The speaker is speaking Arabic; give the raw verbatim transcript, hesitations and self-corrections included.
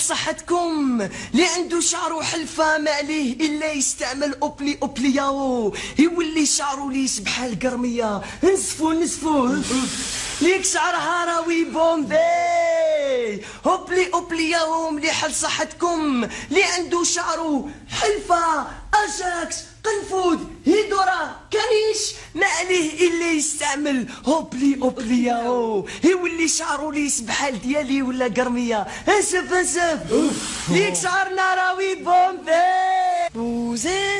صحتكم. اللي عنده شعره حلفة ما عليه إلا يستعمل أوبلي أوبلياو، يولي شعره ليس بحال قرمية. نسفو نسفو ليك شعرها راوي بومبي. أوبلي أوبلياو مليح لصحتكم. اللي عنده شعره حلفة أجاكس قنفذ هيدورا كانيش ما عليه إلا يستعمل أوبلي أوبلياو، يولي شعره ليس بحال ديالي ولا قرمية. انسف انسف ليك شعرنا راوي بومبي.